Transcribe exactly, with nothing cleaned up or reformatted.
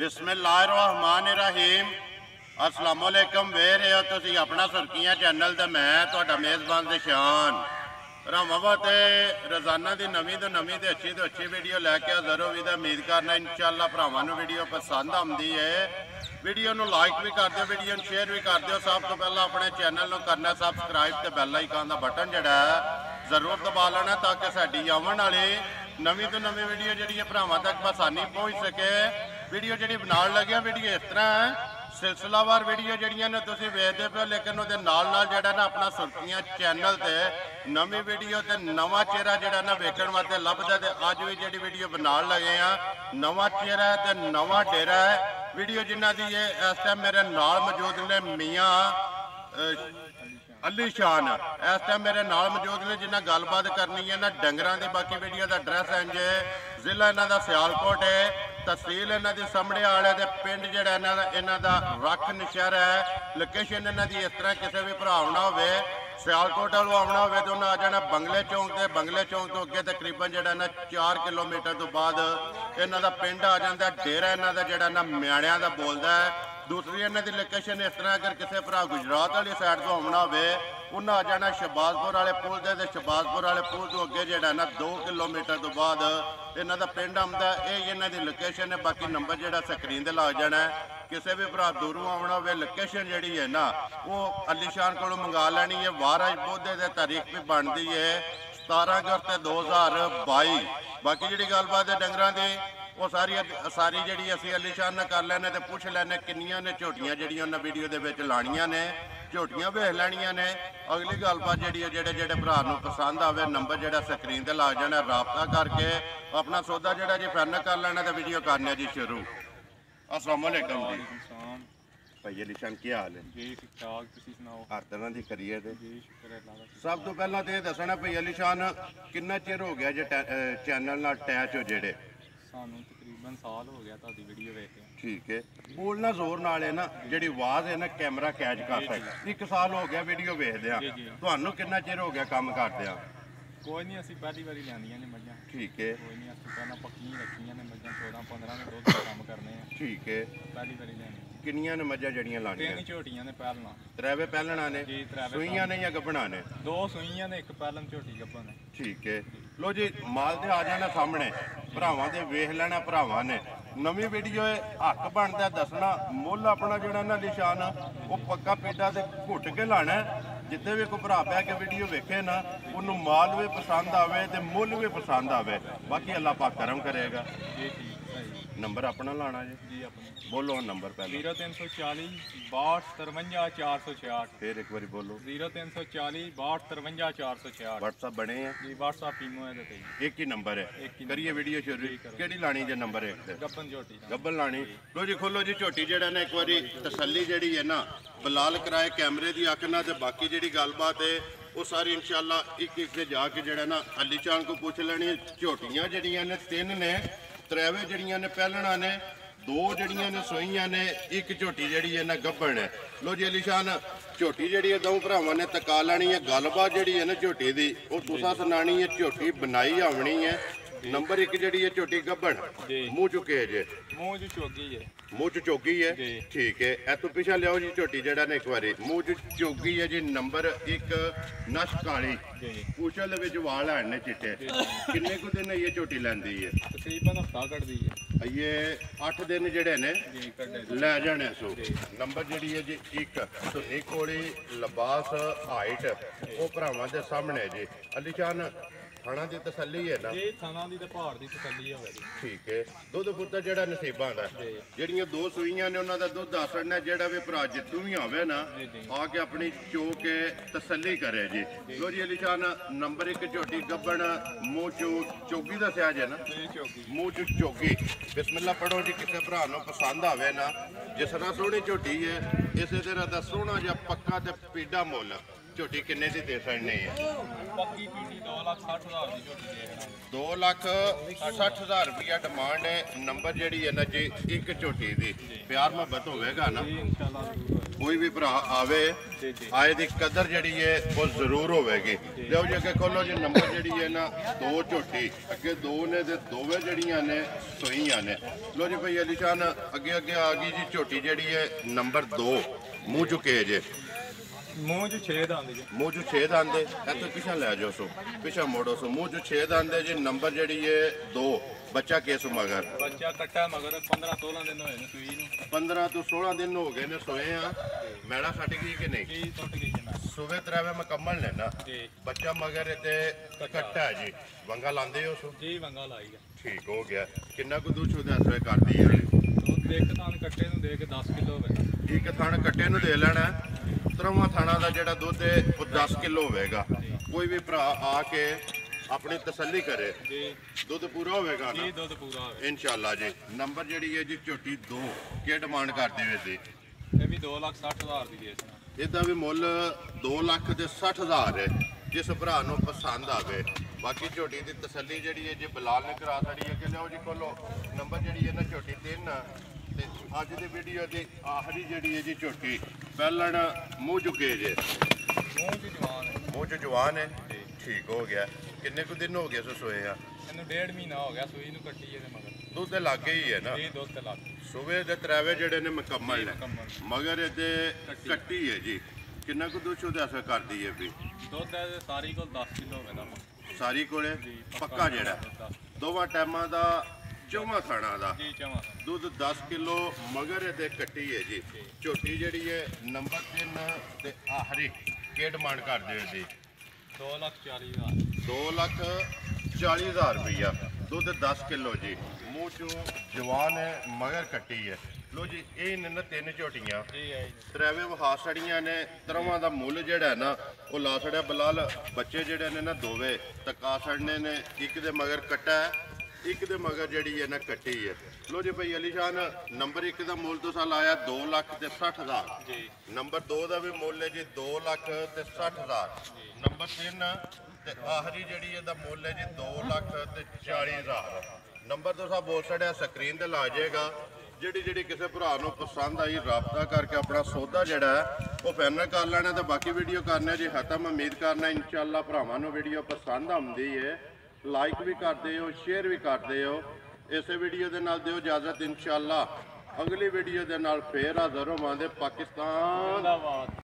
बिस्मिल्लाहिर्रहमानिर्रहीम अस्सलाम वालेकुम। वे रहे हो तुसी अपना सुर्खियां चैनल ते मैं तुहाडा मेज़बान दिशान भरावां ते रोज़ाना की नवीं तो नवीं तो अच्छी तो अच्छी वीडियो लैके हाज़र हो भी उम्मीद करना इंशाअल्लाह भरावां नूं वीडियो पसंद आउंदी है। वीडियो नूं लाइक भी कर दिओ, वीडियो नूं शेयर भी कर दिओ। सब तो पहला अपने चैनल नूं करना सबसक्राइब ते बैल आइकन दा बटन जिहड़ा है जरूर दबा लेना ताकि साडी आउण वाली नवीं तो नवीं वीडियो जिहड़ी है भरावां तक आसानी पहुँच सके। वीडियो जिहड़ी बनाउण लगे वीडियो इस तरह है सिलसिलावार वीडियो जड़ियां ने तुसीं वेखदे पे हो, लेकिन उहदे नाल नाल जिहड़ा ना अपना सुर्खियां चैनल ते नवीं वीडियो ते नवां चेहरा जिहड़ा ना वेखण वास्ते लभदा ते अज भी जिहड़ी वीडियो बनाउण लगे आ नवां चेहरा है ते नवां डेरा है। वीडियो जिन्हां दी है इस टाइम मेरे नाल मौजूद ने मियाँ अली शान इस टाइम मेरे नाल मौजूद ने जिन्हें गलबात करनी है ना डंगरां दी। बाकी वीडियो का एड्रैस है जे जिला इन्हां दा सियालकोट है, तहसील इन्हां दी समड़े वाले दे पिंड जिहड़ा इन्हां दा इन्हां दा रख नशहर है। लोकेशन इन्हां दी इस तरह किसी भी भरा आउणा होवे सियालकोट वालों आउणा होवे तो उन्हें आ जाना बंगले चौंक ते बंगले चौंक तो अगे तकरीबन जिहड़ा ना चार किलोमीटर तो बाद इन्हां दा पिंड आ जांदा। डेरा इन्हां दा जिहड़ा ना म्याणियां दा बोलदा है। दूसरी इन्हां दी लोकेशन इस तरह अगर किसी भरा गुजरात वाली साइड तो आउणा होवे उन्हें आ जाना शहबाजपुर वाले पुल दे शहबाजपुर वाले पुल तो अगे जिहड़ा ना दो किलोमीटर तो बाद इन्हां दा पिंड आउंदा। ये इन्हां दी लोकेशन है। बाकी नंबर जिहड़ा स्क्रीन ते लग जाना है। किसी भी भरा दूरों आउणा होवे लोकेशन जिहड़ी है ना वो अली शान कोलों मंगा लैनी है। वाराज बौद्धे दे तारीख भी बनती है सतारह अगस्त दो हज़ार बाई। बाकी जिहड़ी गलबात है डंगरां दी वो सारी सारी जी असी अली शान ने कर लैने तो पुछ लैने किनिया ने झोटियां जड़ियां उन्हें वीडियो के विच लानियां ने झोटियां वेख लैनियां ने। अगली गलबात जी जेडे जेडे भरा नूं पसंद आवे नंबर जो स्क्रीन पर लग जाना राबता करके अपना सौदा जो जी फाइनल कर लेना तो वीडियो करने जी शुरू। अस्सलाम वालेकुम जी भाई अली शान की हाल है जी? ठीक ठाक तुसीं सुनाओ? हर तरह की करिए ते सब तो पहला तो यह दसना भाई अली शान कितना चिर हो गया जे चैनल नाल अटैच हो जेडे? सानू तकरीबन साल हो गया तादी वीडियो वेख के। ठीक है बोलना जोर नाल है ना जिहड़ी आवाज़ है ना कैमरा कैच कर सकदा। एक साल हो गया वीडियो वेखदे तुहानू कितना चिर हो गया काम करदे? कोई नहीं असी पहली बारी लैंदियां ने मझां। ठीक है कोई नहीं असी पहला पक्कियां रखियां ने मझां चौदह पंद्रह ने दुध काम करने हैं। ठीक है पहली बारी लैनी। किन्नियां ने मझां जड़ियां लाणियां? तीन झोटियां ने पहलना। त्रेवे पहलना ने जी त्रेवे सूइयां ने या गब्बना ने? दो सूइयां ने एक पहलन झोटी गब्बन है। ठीक है लो जी माल ते आ जाना सामने भरावां दे वेख लेना। भरावां ने नवीं वीडियो हक बनता दसना मुੱਲ अपना जोड़ा ना निशान वो पक्का पेडा ते घुट के लाना। जितने भी कोई भरा पै के वीडियो वेखे ना उन्होंने माल भी पसंद आवे ते मुੱਲ भी पसंद आवे। बाकी अल्लाह पाक करम करेगा। नंबर अपना लाना जी? जी अपना। बोलो नंबर पहले। जीरो तीन सौ चाली बाहठ तरवंजा चार सौ छियाठ। फिर एक बार बोलो। जीरो तीन सौ चाली बाहठ तरवंजा चार सौ छियाठ। व्हाट्सअप बने हैं जी? व्हाट्सअप ईमो है ते एक ही नंबर है। करिए वीडियो शुरू केड़ी लानी जे नंबर एक ते? गब्बन झोटी गब्बन लानी। लो जी खोलो जी झोटी जेड़ा ना एक बारी तसल्ली जेड़ी है ना बलाल कराए कैमरे की अख ना ते बाकी जेड़ी गलबात है वो सारी इंशाअल्लाह एक एक से जाके जेड़ा ना अली शान को पूछ लेनी। झोटियां जड़ियां ने तीन ने त्रेवे जड़ियां ने पहलना ने दो जड़ियां ने सोइयां ने एक झोटी जड़ी है ना गब्बन है। लो जी अली शान झोटी जड़ी है दो भरावां ने तका लैनी है। गलबात जड़ी है ना झोटी दी वो तुसां सुनानी है। झोटी बनाई आवनी है। नंबर एक जड़ी है झोटी गब्बन मुँह चुके है जे मुँह च चोगी है मुँह च चोगी है। ठीक है ए तो पिछा लियाओ जी झोटी जड़ा ने एक बार मुँह च चोगी है जी। नंबर एक नश काली पूछल दे विच वाल है ने चिट्टे। किन्ने को दिन ये झोटी लैंदी है? तकरीबन हफ्ता कटदी है। ये अठ दिन जड़े ने लै जाने सो। नंबर जी है जी एक धुनी कोड़ी लिबास हाइट वो भरावां दे सामने जी। अली शान थाना की तसल्ली है ना? जी थाना की पहाड़ की तसल्ली है। ठीक है दुध पुत्तर जड़ा नसीबां दा जड़ियां दो सूइयां ने उन्हां दा दुध आसड़ना जेड़ा भी भरा जितू भी आवे ना आके अपनी चो के तसल्ली करे जी। लो जी अली शान नंबर एक झोटी गब्बन मूँह चो चोगी दस्या जे ना मूँह च चोगी। बिस्मिल्लाह पढ़ो जी किसी भरा नूं पसंद आवे ना जिस तरह सोहनी झोटी है इस तरह का सोहना जिहा पक्का ते पीडा मुੱਲ ਝੋਟੀ ਕਿੰਨੇ ਦੀ ਦੇ ਸਕਣੇ ਆ? ਪੱਕੀ ਪੀਟੀ ਦੋ ਲੱਖ ਸੱਠ ਹਜ਼ਾਰ ਦੀ ਝੋਟੀ ਦੇ ਦੇਣਾ। ਦੋ ਲੱਖ ਸੱਠ ਹਜ਼ਾਰ ਰੁਪਇਆ ਡਿਮਾਂਡ ਹੈ। ਨੰਬਰ ਜਿਹੜੀ ਹੈ ਨਾ ਜੀ ਇੱਕ ਝੋਟੀ ਦੀ ਪਿਆਰ ਮੁਹੱਬਤ ਹੋਵੇਗਾ ਨਾ, ਜੀ ਇਨਸ਼ਾਅੱਲਾ ਜ਼ਰੂਰ ਕੋਈ ਵੀ ਭਰਾ ਆਵੇ ਜੀ ਜੀ ਆਏ ਦੀ ਕਦਰ ਜਿਹੜੀ ਹੈ ਉਹ ਜ਼ਰੂਰ ਹੋਵੇਗੀ। ਲਿਓ ਜੀ ਅੱਗੇ ਖੋਲੋ ਜੀ। ਨੰਬਰ ਜਿਹੜੀ ਹੈ ਨਾ ਦੋ ਝੋਟੀ ਅੱਗੇ ਦੋ ਨੇ ਤੇ ਦੋਵੇਂ ਜਿਹੜੀਆਂ ਨੇ ਸੋਈਆਂ ਨੇ। ਲੋ ਜੀ ਭਾਈ ਅਲੀ ਸ਼ਾਨ ਅੱਗੇ ਅੱਗੇ ਆ ਗਈ ਜੀ ਝੋਟੀ ਜਿਹੜੀ ਹੈ ਨੰਬਰ ਦੋ ਮੂੰਹ ਚੁੱਕੇ ਜੇ ਮੂੰਹ 'ਚ ਛੇਦ ਆਉਂਦੀ ਜੀ। ਮੂੰਹ ਚ ਛੇ ਦੰਦ ਇੱਥੇ ਪਿਛਾ ਲੈ ਜਾਓ ਸੋ ਪਿਛਾ ਮੋੜੋ ਸੋ ਮੂੰਹ ਚ ਛੇ ਦੰਦ ਜੀ। ਨੰਬਰ ਜਿਹੜੀ ਹੈ ਦੋ ਬੱਚਾ ਕੇਸ ਮਗਰ ਬੱਚਾ ਕੱਟਾ ਮਗਰ ਪੰਦਰਾਂ ਸੋਲਾਂ ਦਿਨ ਹੋਏ ਨੇ ਸੂਈ ਨੂੰ। ਪੰਦਰਾਂ ਤੋਂ ਸੋਲਾਂ ਦਿਨ ਹੋ ਗਏ ਨੇ ਸੋਏ ਆ। ਮੈਣਾ ਛੱਡ ਗਈ ਕਿ ਨਹੀਂ? ਜੀ ਟੁੱਟ ਗਈ ਜੀ ਮੈਂ ਸੂਵੇ ਤਰਾਵੇ ਮੁਕੰਮਲ ਨੇ ਨਾ। ਜੀ ਬੱਚਾ ਮਗਰ ਤੇ ਕੱਟਾ ਹੈ ਜੀ। ਵੰਗਾ ਲਾਉਂਦੇ ਹੋ ਸੋ? ਜੀ ਵੰਗਾ ਲਾਈ ਗਿਆ। ਠੀਕ ਹੋ ਗਿਆ। ਕਿੰਨਾ ਕੁ ਦੁੱਧ ਉਹਦੇ ਹਸਵੇ ਕਰਦੀ ਹੈ? ਦੁੱਧ ਦੇਖ ਤਾਂ ਕੱਟੇ ਨੂੰ ਦੇ ਕੇ ਦਸ ਕਿਲੋ ਹੋਵੇਗਾ। ਇੱਕ ਥਣ ਕੱਟੇ ਨੂੰ ਦੇ ਲੈਣਾ। ਤਰਵਾਂ ਥਾਣਾ ਦਾ ਜਿਹੜਾ ਦੁੱਧ ਹੈ ਉਹ ਦਸ ਕਿਲੋ ਹੋਵੇਗਾ। ਕੋਈ ਵੀ ਭਰਾ ਆ ਕੇ ਆਪਣੀ ਤਸੱਲੀ ਕਰੇ। ਜੀ ਦੁੱਧ ਪੂਰਾ ਹੋਵੇਗਾ ਨਾ ਜੀ ਦੁੱਧ ਪੂਰਾ ਹੋਵੇ। ਇਨਸ਼ਾਅੱਲਾ ਜੀ। ਨੰਬਰ ਜਿਹੜੀ ਹੈ ਜੀ ਝੋਟੀ ਦੋ ਕੀ ਡਿਮਾਂਡ ਕਰਦੇ ਵੇ ਸੀ? ਇਹ ਵੀ ਦੋ ਲੱਖ ਸੱਠ ਹਜ਼ਾਰ ਦੀ ਦੇ ਦੇਣਾ। ਇਹਦਾ ਵੀ ਮੁੱਲ ਦੋ ਲੱਖ ਤੇ ਸੱਠ ਹਜ਼ਾਰ ਹੈ। ਜਿਸ ਭਰਾ ਨੂੰ ਪਸੰਦ ਆਵੇ। ਬਾਕੀ ਝੋਟੀ ਦੀ ਤਸੱਲੀ ਜਿਹੜੀ ਹੈ ਜੀ ਬਲਾਲ ਨੇ ਕਰਾ ਛੜੀ ਹੈ ਕਿ ਲਿਓ ਜੀ ਖੋਲੋ। ਨੰਬਰ ਜਿਹੜੀ ਹੈ ਨਾ ਝੋਟੀ ਤਿੰਨ ਤੇ ਅੱਜ ਦੀ ਵੀਡੀਓ ਦੀ ਆਖਰੀ ਜਿਹੜੀ ਹੈ ਜੀ ਝੋਟੀ ਪਹਿਲਣ ਮੂੰਹ ਚੁੱਕੇ ਜੇ ਮੂੰਹ 'ਚ ਜਵਾਨ ਹੈ। ਮੂੰਹ ਚ ਜਵਾਨ ਹੈ। ਠੀਕ ਹੋ ਗਿਆ। ਕਿੰਨੇ ਕੁ ਦਿਨ ਹੋ ਗਏ ਸੋ ਸੋਏ ਆ? ਇਹਨੂੰ ਡੇਢ ਮਹੀਨਾ ਹੋ ਗਿਆ ਸੂਈ ਨੂੰ ਕੱਟੀ ਇਹਦੇ ਮਗਰ। ਦੁੱਧ ਦੇ ਲਾਗੇ ਹੀ ਹੈ ਨਾ। ਇਹ ਦੁੱਧ ਤੇ ਲੱਗ ਸੂਬੇ ਦੇ ਤਰਾਵੇ ਜਿਹੜੇ ਨੇ ਮੁਕੰਮਲ ਨੇ ਮੁਕੰਮਲ। ਮਗਰ ਇਹਦੇ ਕੱਟੀ ਹੈ ਜੀ। ਕਿੰਨਾ ਕੁ ਦੁੱਧ ਉਹਦੇ ਅਸਰ ਕਰਦੀ ਹੈ ਵੀ? ਦੁੱਧ ਇਹਦੇ ਸਾਰੀ ਕੋਲ ਦਸ ਕਿਲੋ ਹੋਵੇਗਾ। ਸਾਰੀ ਕੋਲੇ ਪੱਕਾ ਜਿਹੜਾ ਦੋਵਾਂ ਟਾਈਮਾਂ ਦਾ ਚੌਵਾਂ ਥਾਣਾ ਦਾ ਜੀ ਚਵਾਂ ਦੁੱਧ ਦਸ ਕਿਲੋ ਮਗਰ ਇਹਦੇ ਕੱਟੀ ਹੈ ਜੀ। ਝੋਟੀ ਜਿਹੜੀ ਹੈ ਨੰਬਰ ਤਿੰਨ ਤੇ ਆਖਰੀ ਕੀ ਡਿਮਾਂਡ ਕਰਦੇ ਹੋ ਜੀ? ਦੋ ਲੱਖ ਚਾਲੀ ਹਜ਼ਾਰ। ਦੋ ਲੱਖ ਚਾਲੀ ਹਜ਼ਾਰ ਰੁਪਈਆ। ਦੁੱਧ ਦਸ ਕਿਲੋ ਜੀ। ਮੂੰਹ ਚੋਂ ਜਵਾਨ ਹੈ ਮਗਰ ਕੱਟੀ ਹੈ। ਲੋ ਜੀ ਇਹ ਨੇ ਨਾ ਤਿੰਨ ਝੋਟੀਆਂ ਜੀ ਹੈ ਤਰਾਵੇ ਵਹਾ ਸੜੀਆਂ ਨੇ। ਤਰਵਾਂ ਦਾ ਮੁੱਲ ਜਿਹੜਾ ਹੈ ਨਾ ਉਹ ਲਾ ਛੜਿਆ ਬਲਾਲ। ਬੱਚੇ ਜਿਹੜੇ ਨੇ ਨਾ ਦੋਵੇਂ ਤਕਾ ਛੜਨੇ ਨੇ। ਇੱਕ ਦੇ ਮਗਰ ਕੱਟਾ ਹੈ ਇੱਕ ਦੇ ਮਗਰ ਜਿਹੜੀ ਹੈ ਨਾ ਕੱਟੀ ਹੈ। ਲੋ ਜੀ ਭਾਈ ਅਲੀ ਸ਼ਾਨ ਨੰਬਰ ਇੱਕ ਦਾ ਮੁੱਲ ਤੁਸੀਂ ਲਾਇਆ ਦੋ ਲੱਖ ਤੇ ਸੱਠ ਹਜ਼ਾਰ ਜੀ। ਨੰਬਰ ਦੋ ਦਾ ਵੀ ਮੁੱਲ ਹੈ ਜੀ ਦੋ ਲੱਖ ਤੇ ਸੱਠ ਹਜ਼ਾਰ। ਨੰਬਰ ਤਿੰਨ ਤੇ ਆਖਰੀ ਜਿਹੜੀ ਇਹਦਾ ਮੁੱਲ ਹੈ ਜੀ ਦੋ ਲੱਖ ਤੇ ਚਾਲੀ ਹਜ਼ਾਰ। ਨੰਬਰ ਤੁਸੀਂ ਬੋਲ ਛੜਿਆ ਸਕਰੀਨ ਤੇ ਲਾ ਜਾਏਗਾ। ਜਿਹੜੀ ਜਿਹੜੀ ਕਿਸੇ ਭਰਾ ਨੂੰ ਪਸੰਦ ਆਈ ਰਾਬਤਾ ਕਰਕੇ ਆਪਣਾ ਸੌਦਾ ਜਿਹੜਾ ਹੈ ਉਹ ਫਾਈਨਲ ਕਰ ਲੈਣਾ ਤੇ ਬਾਕੀ ਵੀਡੀਓ ਕਰਨਾ ਜੀ ਖਤਮ। ਉਮੀਦ ਕਰਨਾ ਇਨਸ਼ਾਅੱਲਾ ਭਰਾਵਾਂ ਨੂੰ ਵੀਡੀਓ ਪਸੰਦ ਆਉਂਦੀ ਹੈ। ਲਾਈਕ ਵੀ ਕਰਦੇ ਹੋ ਸ਼ੇਅਰ ਵੀ ਕਰਦੇ ਹੋ। ਇਸੇ ਵੀਡੀਓ ਦੇ ਨਾਲ ਦਿਓ ਇਜਾਜ਼ਤ। ਇਨਸ਼ਾਅੱਲਾ ਅਗਲੀ ਵੀਡੀਓ ਦੇ ਨਾਲ ਫੇਰ ਹਾਜ਼ਰ ਹੋਵਾਂਗੇ। ਪਾਕਿਸਤਾਨ ਜ਼ਿੰਦਾਬਾਦ।